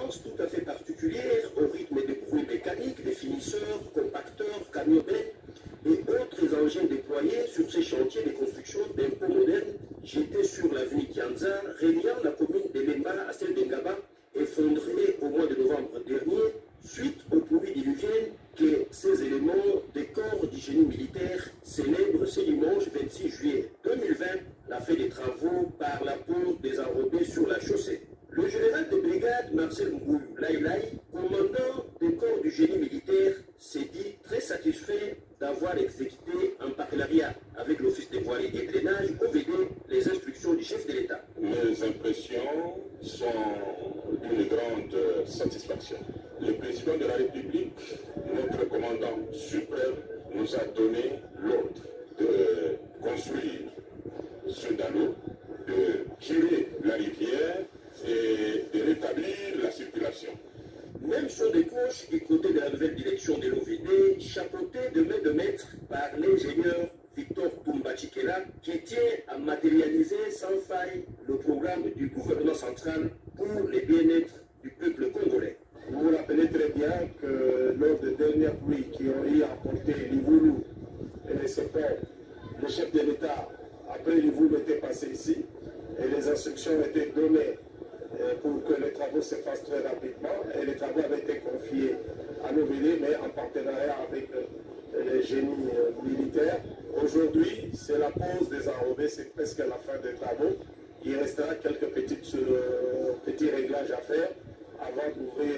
importance tout à fait particulière au rythme des bruits mécaniques, des finisseurs, compacteurs, camionnets et autres engins déployés sur ces chantiers de construction d'impôts modernes jetés sur l'avenue Kianza, reliant la commune de Lemba à celle d'Engaba, effondrée au mois de novembre dernier, suite aux pluies diluviennes que ces éléments des corps du génie militaire célèbrent ce dimanche 26 juillet 2020 la fin des travaux par la pose des enrobés sur la chaussée. Le général de brigade Marcel Ngou Laïlaï, commandant des corps du génie militaire, s'est dit très satisfait d'avoir exécuté en partenariat avec l'Office des voiries et drainage OVD les instructions du chef de l'État. Mes impressions sont d'une grande satisfaction. Le président de la République, notre commandant suprême, nous a donné l'ordre de construire ce dallo, de tirer la rivière et de rétablir la circulation. Même son de cloche du côté de la nouvelle direction de l'OVD, chapeauté de main de maître par l'ingénieur Victor Toumbachikela, qui tient à matérialiser sans faille le programme du gouvernement central pour le bien-être du peuple congolais. Vous vous rappelez très bien que lors des dernières pluies qui ont eu emporté Livoulou et les Sepons, le chef de l'État, après Livoulou, était passé ici et les instructions étaient données pour que les travaux se fassent très rapidement. Et les travaux avaient été confiés à l'OVD, mais en partenariat avec les génies militaires. Aujourd'hui, c'est la pose des enrobés, c'est presque la fin des travaux. Il restera quelques petits réglages à faire avant d'ouvrir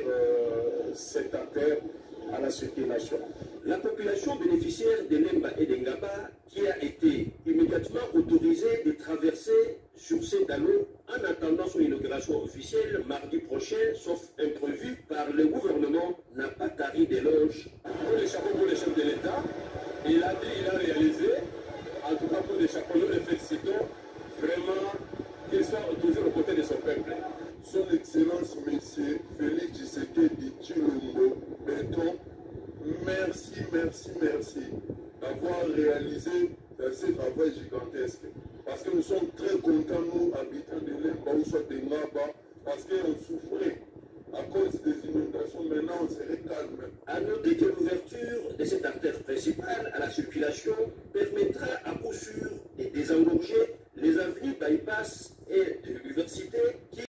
cette artère à la circulation. La population bénéficiaire de Lemba et d'Engaba, qui a été immédiatement autorisée de traverser sur ces dallos en attendant son inauguration officielle mardi prochain, sauf imprévu par le gouvernement, n'a pas tari d'éloges. Pour les chapeaux pour le chef de l'État, il a dit, il a réalisé, en tout cas pour les chapeaux, nous les félicitons vraiment qu'il soit toujours aux côtés de son peuple. Son Excellence, Monsieur Félix Tshisekedi Tshilombo Béton, merci d'avoir réalisé ce travail gigantesque. Parce que nous sommes très contents, nous, habitants de Lemba ou soit de Ngaba, parce qu'on souffrait à cause des inondations. Maintenant, on serait calme. À noter que l'ouverture de cette artère principale à la